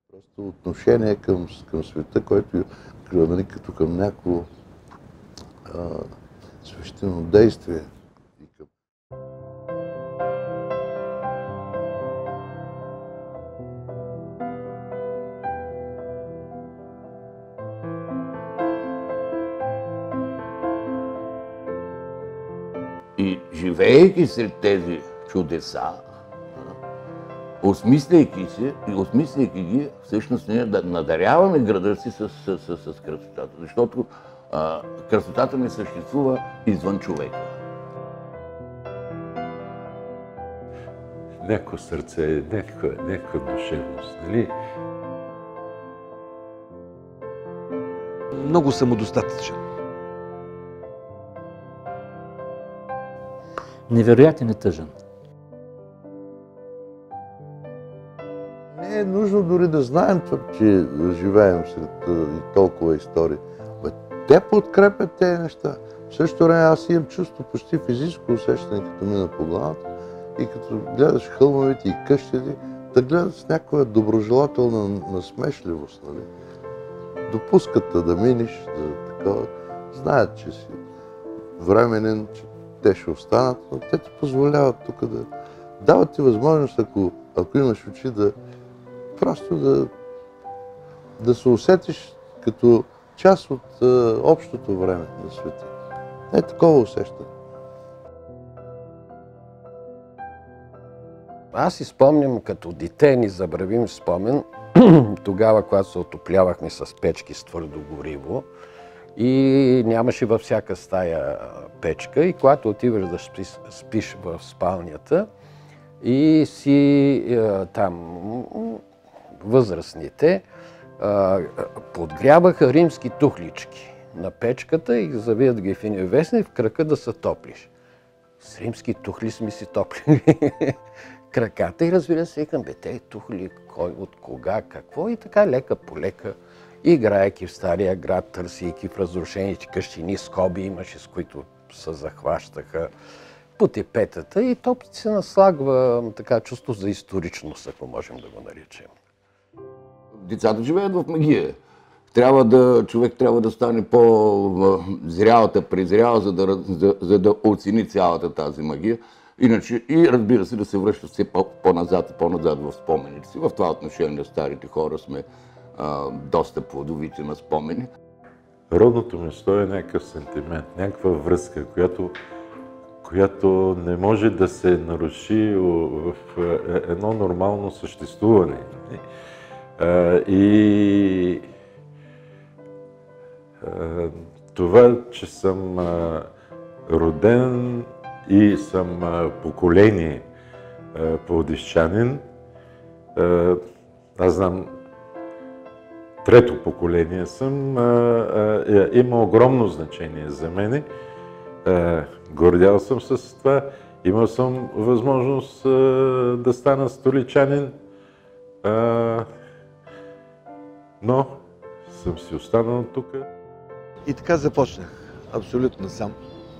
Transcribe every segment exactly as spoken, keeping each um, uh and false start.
Просто отношение към, към света, който нали, като към някакво а, свещено действие. И живеейки сред тези чудеса, осмисляйки се и осмисляйки ги, всъщност ние да надаряваме града си с, с, с, с красотата, защото а, красотата не съществува извън човека. Някакво сърце, някаква, някаква душевност, нали? Много самодостатъчен. Невероятен и тъжен. Не е нужно дори да знаем, че живеем сред и толкова истории. Те подкрепят тези неща. В същото време аз имам чувство, почти физическо усещане, като мина по главата и като гледаш хълмовете и къщите, да гледат с някаква доброжелателна насмешливост. Нали? Допускат да миниш, да такова. Знаят, че си временен, че те ще останат, но те ти позволяват тук да дават ти възможност, ако, ако имаш очи, да просто да, да се усетиш като част от а, общото време на света. Е такова усещане. Аз си спомням като дете, ни забравим спомен, тогава, когато се отоплявахме с печки с твърдо гориво и нямаше във всяка стая печка и когато отиваш да спиш, спиш в спалнята и си е, там възрастните е, подгряваха римски тухлички на печката и завият ги в един вестник в крака да се топлиш. С римски тухли сме си топлили краката и разбира се, викам, бе, те тухли, кой, от кога, какво и така лека по лека, играейки в стария град, търсейки в разрушените къщини, скоби имаше, с които се захващаха по тепетата и то се наслагва така чувство за историчност, ако можем да го наречем. Децата живеят в магия. Трябва да, човек трябва да стане по-зрял, презрял, за да, за, за да оцени цялата тази магия. Иначе, и разбира се, да се връща все по-назад и по-назад в спомените си. В това отношение старите хора сме а, доста плодовити на спомени. Родното место е някакъв сентимент, някаква връзка, която, която не може да се наруши в едно нормално съществуване. И това, че съм роден и съм поколение пловдивчанин, аз знам, трето поколение съм, има огромно значение за мене. Гордял съм с това. Имал съм възможност да стана столичанин, но съм си останал тук. И така започнах, абсолютно сам,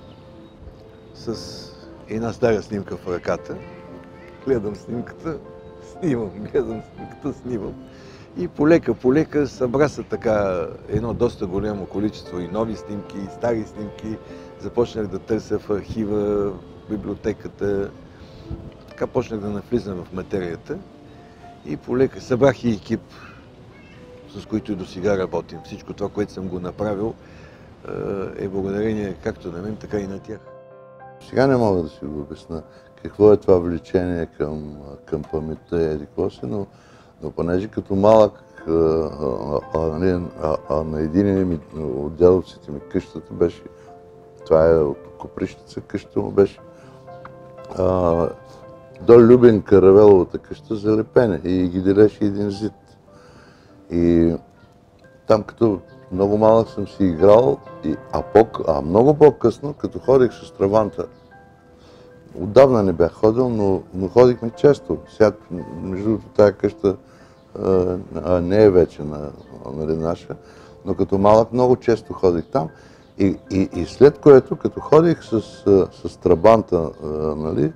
с една стара снимка в ръката. Гледам снимката, снимам, гледам снимката, снимам. И полека, полека събра се така едно доста голямо количество и нови снимки, и стари снимки. Започнах да търся в архива, в библиотеката. Така почнах да навлизам в материята. И полека събрах и екип, с които и до сега работим. Всичко това, което съм го направил, е благодарение както на мен, така и на тях. Сега не мога да си го обясня какво е това влечение към, към паметта и еди какво си, но, но понеже като малък а, а, а, а, а на един от дядовците ми къщата беше, това е от Коприщица, къщата му беше а, до Любен Каравеловата къща за лепене и ги делеше един зид. И там като много малък съм си играл, и, а, по, а много по-късно, като ходих с Траванта, отдавна не бях ходил, но, но ходихме често. Сега, между другото, тази къща а, а, не е вече на, нали, наша, но като малък много често ходих там. И, и, и след което, като ходих с, с Трабанта, а, нали,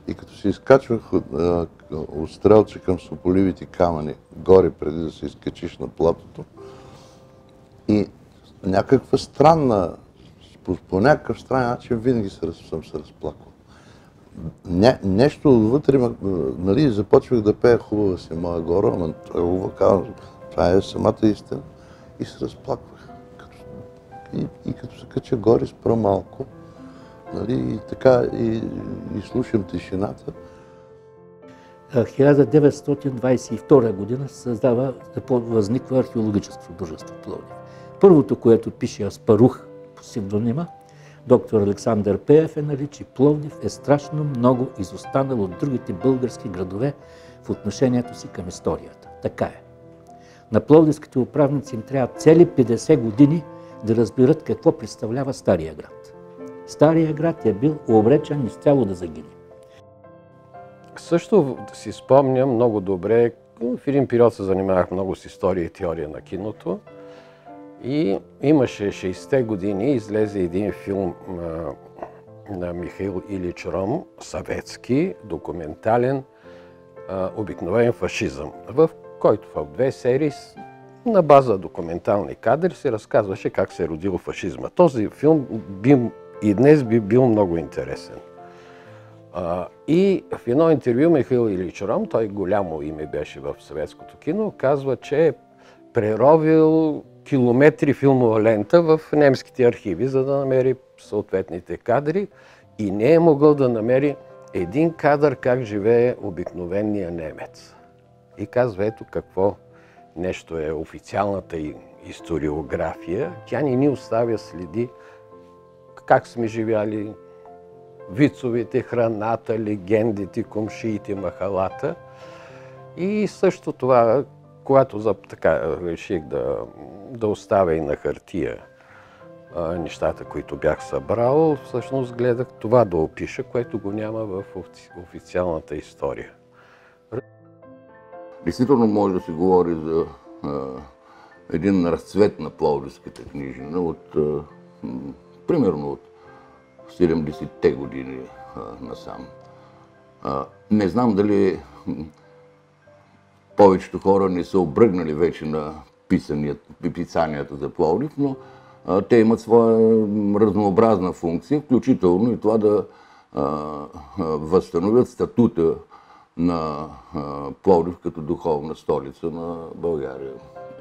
И като се изкачвах от, от Стрелча към Сополивите камъни, горе преди да се изкачиш на платото, и някаква странна, по, по някакъв странен начин винаги се, съм се разплакал. Не, нещо отвътре, нали, започвах да пея "Хубава си моя гора", ама това, казвам, това е самата истина. И се разплаквах. Като, и, и като се кача горе, спра малко, нали, и така, и, и слушам тишината. хиляда деветстотин двадесет и втора година се създава, възниква археологическо дружество в Пловдив. Първото, което пише Аспарух по псевдонима, доктор Александър Пеев, е, нали, че Пловдив е страшно много изостанал от другите български градове в отношението си към историята. Така е. На пловдивските управници им трябва цели петдесет години да разберат какво представлява Стария град. Стария град е бил обречен изцяло да загине. Също си спомням много добре, в един период се занимавах много с история и теория на киното. И имаше шейсетте години, излезе един филм на, на Михаил Илич Ром, съветски, документален, а, обикновен фашизъм, в който в две серии на база документални кадри се разказваше как се е родил фашизма. Този филм би, и днес би бил много интересен. А, и в едно интервю Михаил Илич Ром, той голямо име беше в съветското кино, казва, че е преровил километри филмова лента в немските архиви, за да намери съответните кадри, и не е могъл да намери един кадър как живее обикновения немец. И казва, ето какво нещо е официалната историография. Тя не ни оставя следи как сме живяли, вицовете, храната, легендите, комшиите, махалата. И също това, когато за, така, реших да, да оставя и на хартия а, нещата, които бях събрал, всъщност гледах това да опиша, което го няма в офици, официалната история. Действително може да се говори за а, един разцвет на пловдивската книжнина от, а, м, примерно от седемдесетте години а, насам. А, не знам дали м, повечето хора не са обръгнали вече на писанията за Пловдив, но а, те имат своя разнообразна функция, включително и това да а, а, възстановят статута на а, Пловдив като духовна столица на България.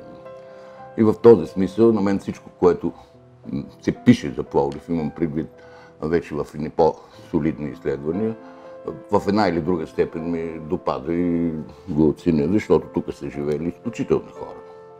И в този смисъл на мен всичко, което се пише за Пловдив, имам предвид вече в едни по-солидни изследвания, в една или друга степен ми допада и го оценя, защото тук са живели изключителни хора.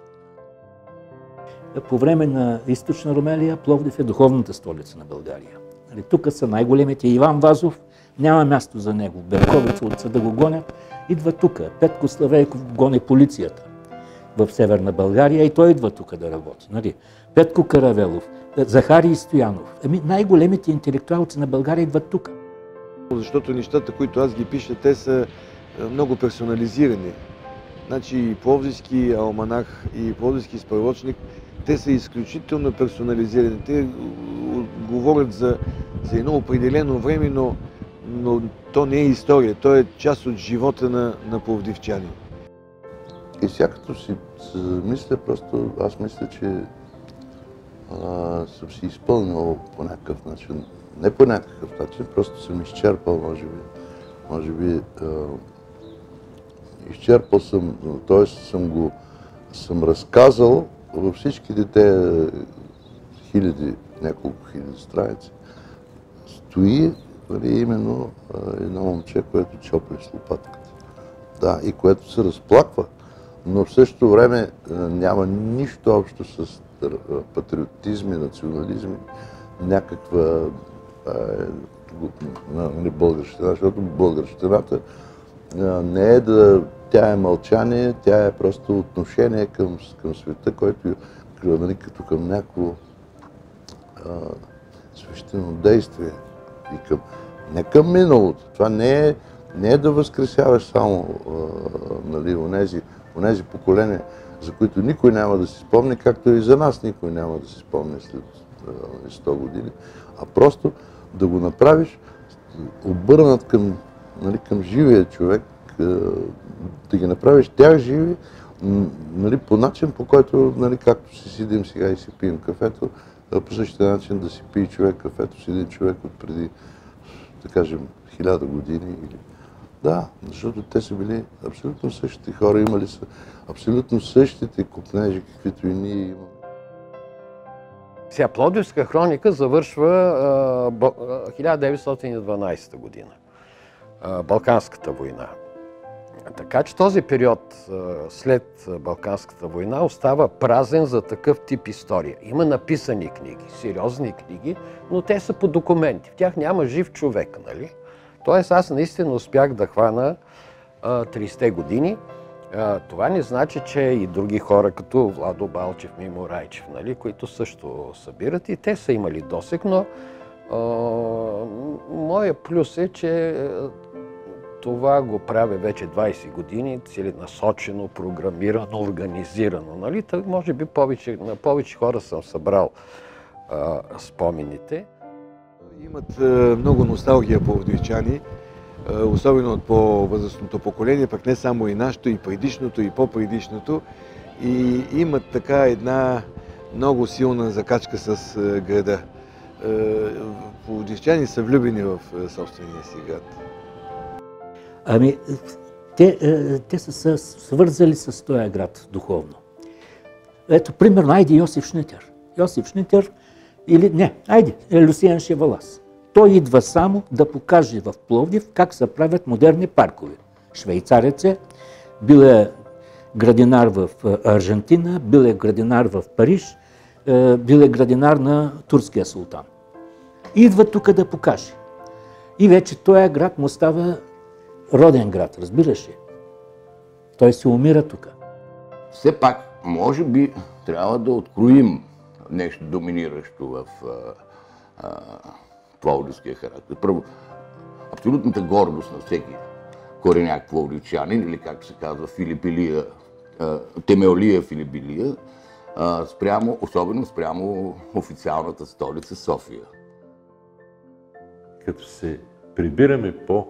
По време на източна Румелия Пловдив е духовната столица на България. Тук са най-големите. Иван Вазов, няма място за него. Берковица от съда го гонят, идва тук. Петко Славейков гони полицията в Северна България и той идва тук да работи. Нали? Петко Каравелов, Захарий Стоянов. Ами най-големите интелектуалци на България идват тук. Защото нещата, които аз ги пиша, те са много персонализирани. Значи и Пловдивски алманах, и Пловдивски справочник, те са изключително персонализирани. Те говорят за, за едно определено време, но, но то не е история, то е част от живота на, на пловдивчани. И сега като си мисля, просто аз мисля, че а, съм си изпълнил по някакъв начин. Не по някакъв начин, просто съм изчерпал, може би. Може би а, изчерпал съм, т.е. съм го съм разказал във всичките те хиляди, няколко хиляди страници. Стои, нали, именно а, едно момче, което чопли с лопатката. Да, и което се разплаква, но в същото време а, няма нищо общо с а, патриотизми, национализми, някаква не българщина, защото българщината не е да... Тя е мълчание, тя е просто отношение към, към света, който нали, като към някакво свещено действие. И към, не към миналото. Това не е, не е да възкресяваш само а, нали, онези, онези поколения, за които никой няма да си спомни, както и за нас никой няма да си спомни след а, сто години, а просто да го направиш обърнат към нали, към живия човек, да ги направиш тях живи, нали, по начин, по който, нали, както си седим сега и си пием кафето, по същия начин да си пие човек кафето с един човек от преди, да кажем, хиляда години. Или... Да, защото те са били абсолютно същите хора, имали са абсолютно същите копнежи, каквито и ние имаме. Сега, Пловдивска хроника завършва а, хиляда деветстотин и дванадесета година, а, Балканската война. Така че този период а, след Балканската война остава празен за такъв тип история. Има написани книги, сериозни книги, но те са по документи. В тях няма жив човек, нали? Тоест аз наистина успях да хвана тридесетте години. А, това не значи, че и други хора, като Владо Балчев, Мимо Райчев, нали, които също събират и те са имали досег, но а, моя плюс е, че това го правя вече двадесет години, целенасочено, програмирано, организирано. Нали? Тъй, може би повече, на повече хора съм събрал а, спомените. Имат а, много носталгия пловдивчани, особено от по-възрастното поколение, пък не само и нашето, и предишното, и по-предишното. И имат така една много силна закачка с града. Пловдивчани са влюбени в собствения си град. Ами, те, те са се свързали с този град духовно. Ето, примерно, айде Йосиф Шнитер. Йосиф Шнитер или не, айде, Люсиан Шевалас. Той идва само да покаже в Пловдив как се правят модерни паркове. Швейцарец е, бил е градинар в Аржентина, бил е градинар в Париж, бил е градинар на турския султан. Идва тук да покаже. И вече този град му става роден град, разбираш ли? Той се умира тук. Все пак, може би, трябва да откроим нещо доминиращо в а, а, пловдивския характер. Първо, абсолютната гордост на всеки кореняк пловдивчанин, или както се казва Филипилия, а, Темеолия Филипилия, а, спрямо, особено спрямо официалната столица София. Като се прибираме по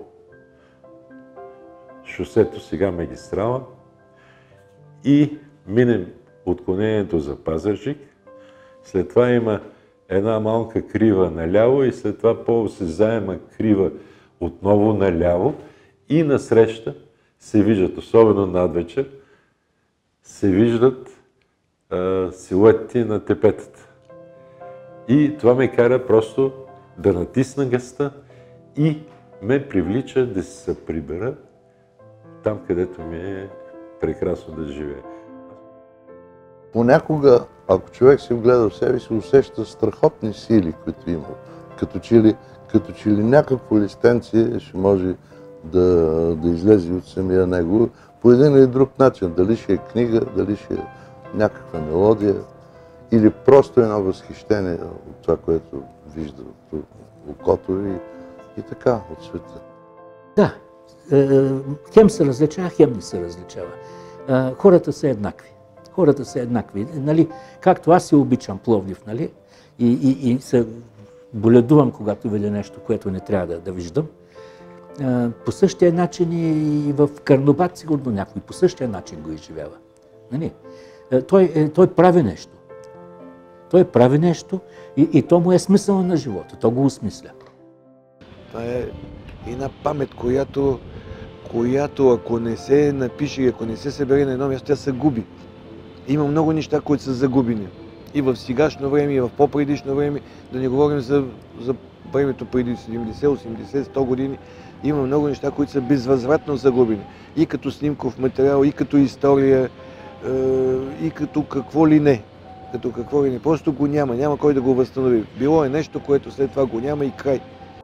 шосето, сега магистрала, и минем отклонението за Пазарджик, след това има една малка крива наляво и след това по-осезаема крива отново наляво и насреща се виждат, особено надвечер, се виждат а, силуетите на тепетата. И това ме кара просто да натисна гъста и ме привлича да се прибера там, където ми е прекрасно да живее. Понякога, ако човек се вгледа в себе си, усеща страхотни сили, които има. Като че ли, като че ли някакво листенце ще може да, да излезе от самия него по един или друг начин. Дали ще е книга, дали ще е някаква мелодия или просто едно възхищение от това, което вижда от окото и, и така от света. Да, хем се различава, хем не се различава. Хората са еднакви. Хората са еднакви. Нали, както аз се обичам Пловдив, нали, и, и, и се боледувам, когато видя нещо, което не трябва да, да виждам. По същия начин и в Карнобат, сигурно някой по същия начин го изживява. Нали? Той, той прави нещо. Той прави нещо и, и то му е смисъл на живота. То го осмисля. Това е една памет, която, която ако не се напише, ако не се събере на едно място, тя се губи. Има много неща, които са загубени. И в сегашно време, и в по-предишно време, да не говорим за, за времето преди седемдесет, осемдесет, сто години, има много неща, които са безвъзвратно загубени. И като снимков материал, и като история, и като какво ли не. Като какво ли не. Просто го няма, няма кой да го възстанови. Било е нещо, което след това го няма и край.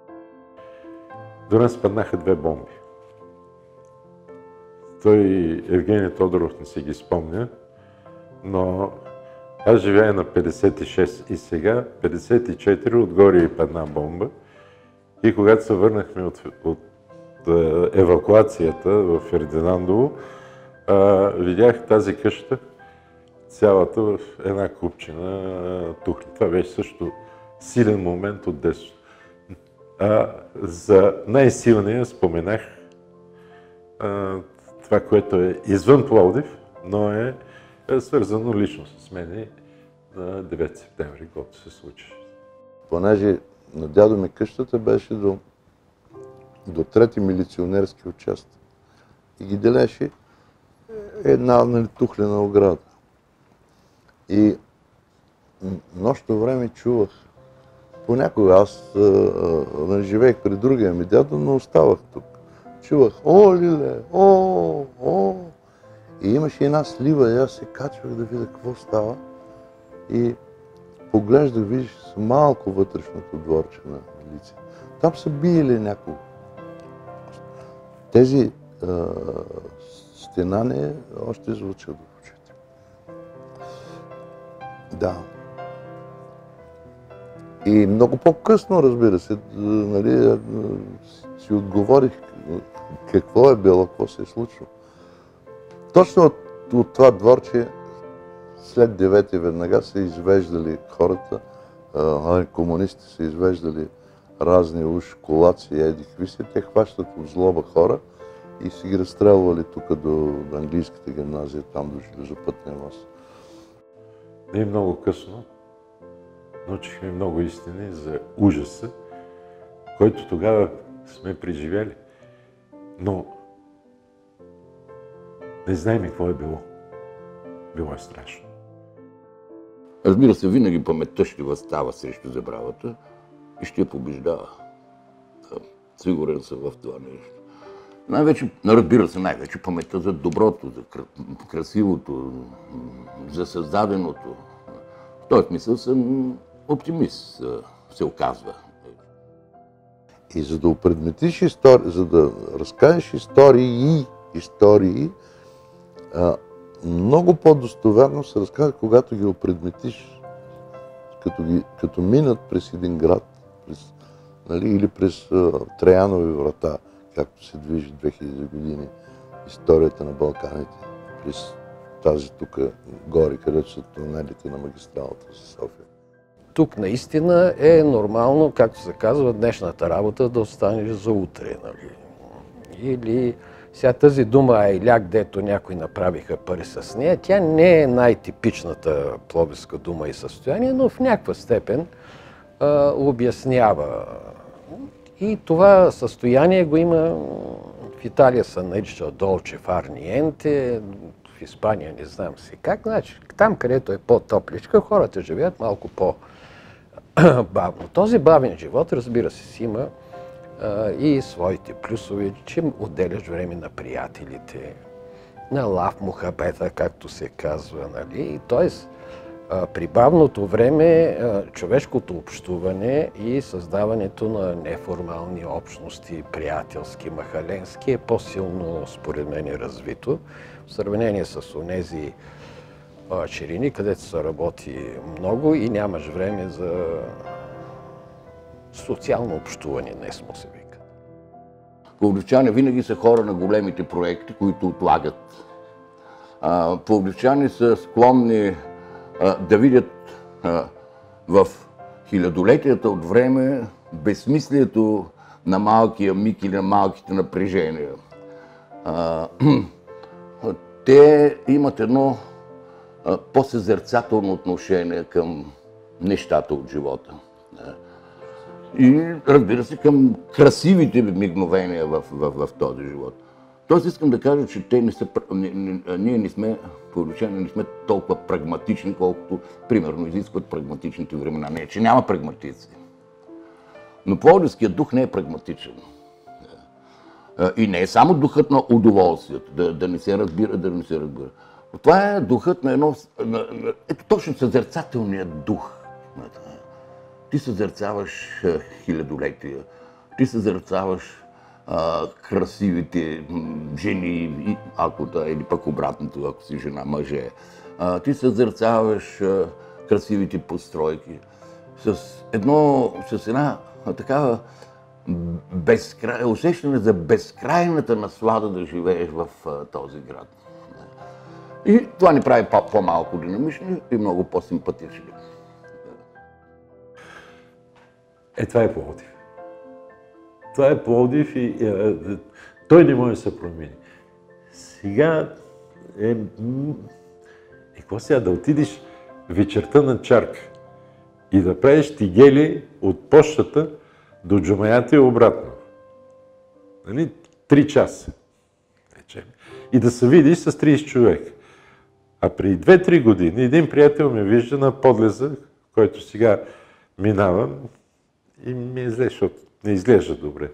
До нас паднаха две бомби. Той Евгений Тодоров не си ги спомня, но аз живея на петдесет и шест и сега, петдесет и четири, отгоре и падна бомба. И когато се върнахме от, от евакуацията в Фердинандово, а, видях тази къща цялата в една купчина тухли. Това беше също силен момент от детството. А за най-силния споменах а, това, което е извън Пловдив, но е, е свързано лично с мен на девети септември, когато се случи. Понеже на дядо ми къщата беше до, до трети милиционерски участък и ги делеше една, нали, тухлена ограда. И нощно време чувах, понякога аз а, а, живеех при другия ми дядо, но оставах тук. Чувах, о, лиле, о, о. И имаше една слива и аз се качвах да видя какво става. И поглеждах, виждаш малко вътрешното дворче на милиция. Там са биели някого. Тези а, стенания още звучат в очите. Да. И много по-късно, разбира се, нали, си отговорих какво е било, какво се е случило. Точно от, от това дворче, след девети веднага са извеждали хората, а, комунисти са извеждали разни уж колаци, еди какви си, те хващат от злоба хора и си ги разстрелвали тук до, до английската гимназия, там до железопътния мост. Не е много късно. Научихме много истини за ужаса, който тогава сме преживели. Но не знаем какво е било. Било е страшно. Разбира се, винаги паметта ще възстава срещу забравата и ще я побеждава. Да, сигурен съм в това нещо. Най-вече, разбира се, най-вече паметта за доброто, за красивото, за създаденото. В този смисъл съм оптимист, се оказва. И за да опредметиш истории, за да разкажеш истории и истории, а, много по-достоверно се разказва, когато ги опредметиш, като, ги, като минат през един град, през, нали, или през а, Траянови врата, както се движи две хиляди години историята на Балканите, през тази тук гори, където са тунелите на магистралата за София. Тук наистина е нормално, както се казва, днешната работа да останеш за утре. Нали? Или сега тази дума айляк, дето някои направиха пари с нея, тя не е най-типичната пловдивска дума и състояние, но в някаква степен а, обяснява. И това състояние го има, в Италия се нарича долче фар ниенте, в Испания не знам си как. Значи, там, където е по-топличка, хората живеят малко по-бавно. Този бавен живот, разбира се, си има а, и своите плюсове, че отделяш време на приятелите, на лав мухабета, както се казва. Нали? Тоест, а, при бавното време а, човешкото общуване и създаването на неформални общности, приятелски, махаленски, е по-силно, според мен, развито в сравнение с онези ширини, където се работи много и нямаш време за социално общуване, днес му се вика. Пловдивчани винаги са хора на големите проекти, които отлагат. Пловдивчани са склонни а, да видят а, в хилядолетията от време безсмислието на малкия миг или на малките напрежения. А, те имат едно по-съзерцателно отношение към нещата от живота. И, разбира се, към красивите мигновения в, в, в този живот. Тоест искам да кажа, че те не са, ние не сме, пловдивчани не сме толкова прагматични, колкото, примерно, изискват прагматичните времена. Не, че няма прагматици. Но пловдивският дух не е прагматичен. И не е само духът на удоволствието, да, да не се разбира, да не се разбира. Това е духът на едно... На, на, ето точно съзерцателният дух. Ти съзерцаваш хилядолетия, ти съзерцаваш а, красивите жени, ако да, или пък обратното, ако си жена, мъже. А, ти съзерцаваш а, красивите постройки с едно, с една а, такава безкрай, усещане за безкрайната наслада да живееш в а, този град. И това ни прави по-малко динамични и много по-симпатични. Е, това е Пловдив. Това е Пловдив и е, Той не може да се промени. Сега е... е какво сега? Да отидеш вечерта на Чарка и да правиш тигели от пощата до джумаята и обратно. Нали? Три часа. И да се видиш с трийсет човека. А преди две-три години един приятел ме вижда на подлеза, който сега минавам и ми е зле, защото не изглежда добре.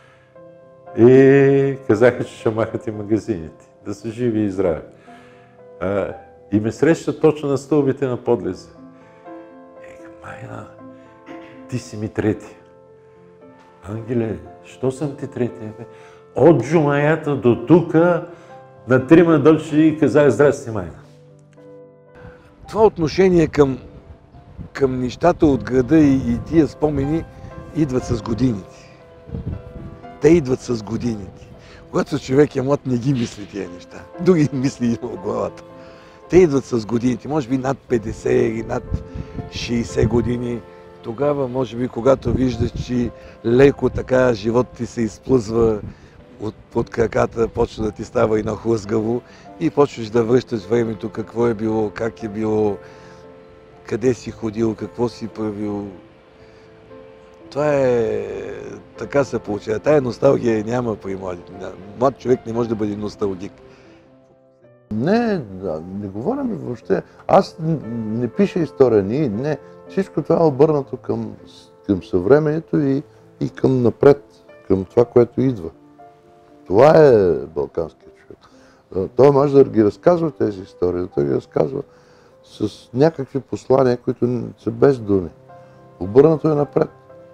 И казаха, че ще махат и магазините, да са живи и здрави. А, и ме среща точно на стълбите на подлеза. Ека, майна, ти си ми трети. Ангеле, що съм ти трети? Бе? От джумаята до тука на трима дочери и казах, здрасти, майна. Това отношение към, към нещата от града и, и тия спомени идват с годините. Те идват с годините. Когато човек е млад, не ги мисли тия неща. Други мисли има в главата. Те идват с годините. Може би над петдесет или над шейсет години. Тогава, може би, когато виждаш, че леко така живот ти се изплъзва от, от краката, почва да ти става и нахлъзгаво и почваш да връщаш времето, какво е било, как е било, къде си ходил, какво си правил. Това е... така се получава. Тая носталгия няма при младите. Млад човек не може да бъде носталгик. Не, да, не говорим въобще. Аз не пиша история, не, не. Всичко това е обърнато към, към съвремението и, и към напред, към това, което идва. Това е балканският човек. Той може да ги разказва тези истории, той ги разказва с някакви послания, които са без думи. Обърнато е напред.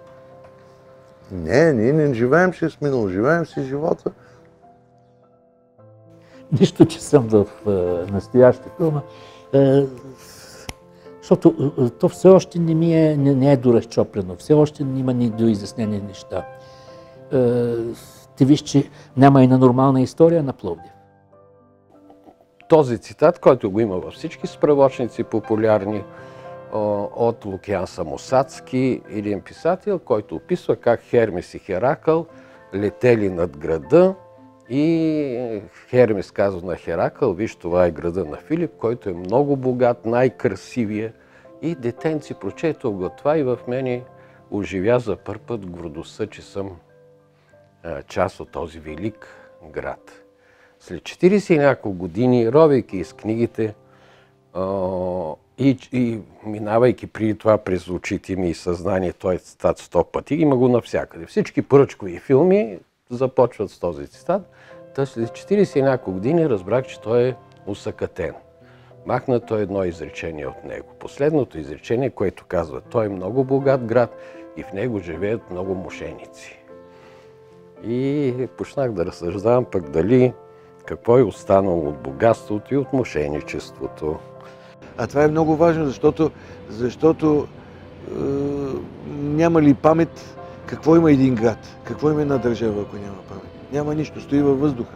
Не, ние не живеем си с минало, живеем си живота. Нищо, че съм в е, настоящия филм, е, защото е, то все още не, ми е, не, не е доразчоплено, все още има недоизяснени неща. Е, ти виж, че няма и на нормална история на Пловдив. Този цитат, който го има във всички справочници популярни, от Лукиан Самосадски, един писател, който описва как Хермес и Херакъл летели над града и Хермес казва на Херакъл, виж, това е града на Филип, който е много богат, най-красивия. И детенци прочетох го това и в мене оживя за първ път гордостта, че съм а, част от този велик град. След четирийсет и няколко години, ровейки из книгите, а, И, и минавайки преди това през очите ми и съзнание, той цитат сто пъти, има го навсякъде. Всички поръчкови филми започват с този цитат. Та след четирийсет и няколко години разбрах, че той е усъкатен. Махнато е едно изречение от него. Последното изречение, което казва, той е много богат град и в него живеят много мошеници. И почнах да разсъждавам пък дали какво е останало от богатството и от мошеничеството. А това е много важно, защото, защото е, няма ли памет, какво има един град, какво има една държава, ако няма памет. Няма нищо, стои във въздуха.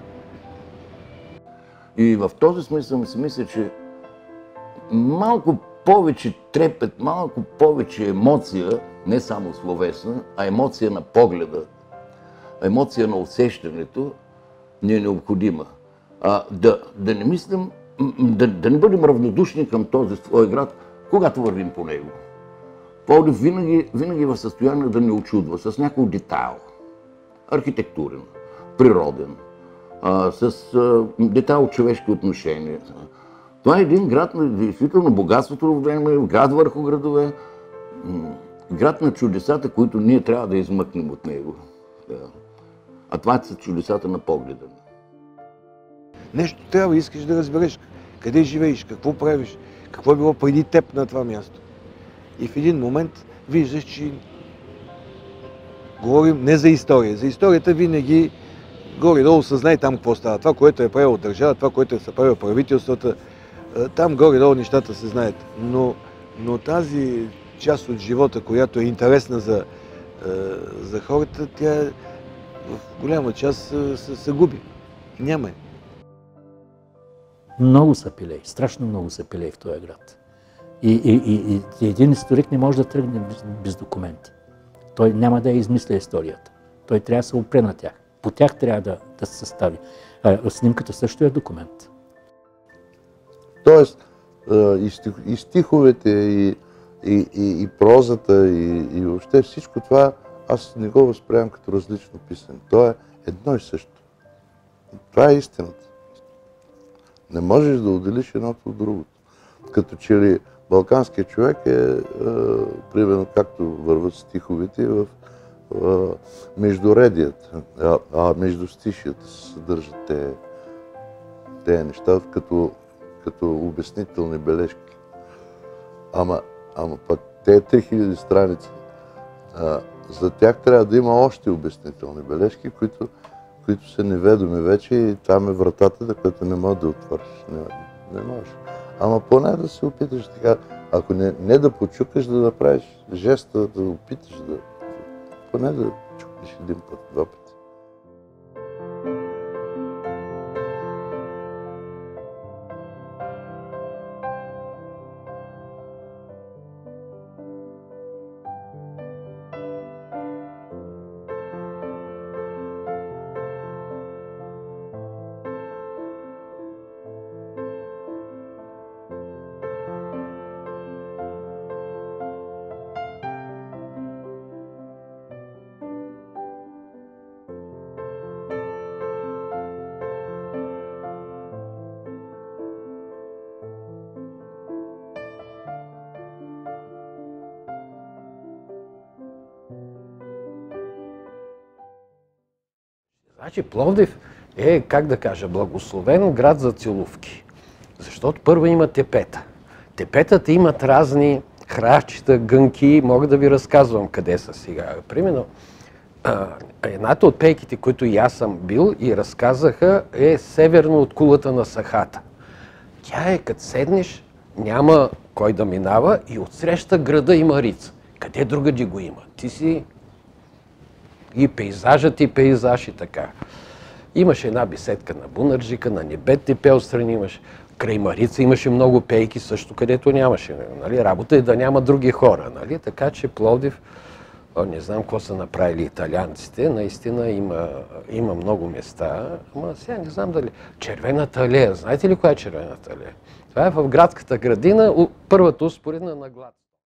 И в този смисъл си мисля, че малко повече трепет, малко повече емоция, не само словесна, а емоция на погледа, емоция на усещането ни е необходима. А, да, да не мислим, да, да не бъдем равнодушни към този свой град, когато вървим по него. Пловдив винаги, винаги е в състояние да ни очудва с някой детайл. Архитектурен, природен, а, с а, детайл от човешки отношения. Това е един град на действително богатството в време, град върху градове, град на чудесата, които ние трябва да измъкнем от него. Да. А това са чудесата на погледа. Нещо трябва, искаш да разбереш къде живееш, какво правиш, какво е било преди теб на това място. И в един момент виждаш, че говорим не за история. За историята винаги горе-долу съзнай там какво става. Това, което е правило държава, това, което е съправило правителствата, там горе-долу нещата се знаят. Но, но тази част от живота, която е интересна за, за хората, тя в голяма част се, се губи. Няма е. Много са пилей, страшно много са пилей в този град. И, и, и, и един историк не може да тръгне без, без документи. Той няма да измисля историята. Той трябва да се опре на тях. По тях трябва да, да се състави. А, снимката също е документ. Тоест, и, стих, и стиховете, и, и, и, и прозата, и, и въобще всичко това, аз не го възприемам като различно писане. То е едно и също. Това е истината. Не можеш да отделиш едното от другото. Като че ли балканският човек е, е примерно както върват стиховете в е, междуредията, а, а междустишията се съдържат те, те неща като, като обяснителни бележки. Ама, ама пък те три хиляди страници, а, за тях трябва да има още обяснителни бележки, които, които са неведоми вече и там е вратата, за която не можеш да отвориш. Не, не можеш. Ама поне да се опиташ така, ако не, не да почукаш, да направиш жеста, да опиташ да... Поне да чукнеш един път, два пъти. Значи Пловдив е, как да кажа, благословен град за целувки. Защото първо има тепета. Тепетата имат разни хращчета, гънки, мога да ви разказвам къде са сега. Примерно, едната от пейките, които и аз съм бил и разказаха, е северно от кулата на Сахата. Тя е, като седнеш, няма кой да минава и отсреща града има рица. Къде другаде го има? Ти си и пейзажът, и пейзаж, и така. Имаше една беседка на Бунарджика, на Небетни пел страни имаше. Край Марица имаше много пейки също, където нямаше. Нали? Работа е да няма други хора. Нали? Така че Пловдив, не знам какво са направили италианците, наистина има, има много места, ама сега не знам дали. Червената алея, знаете ли коя е Червената алея? Това е в градската градина, първата успоредна на Глад.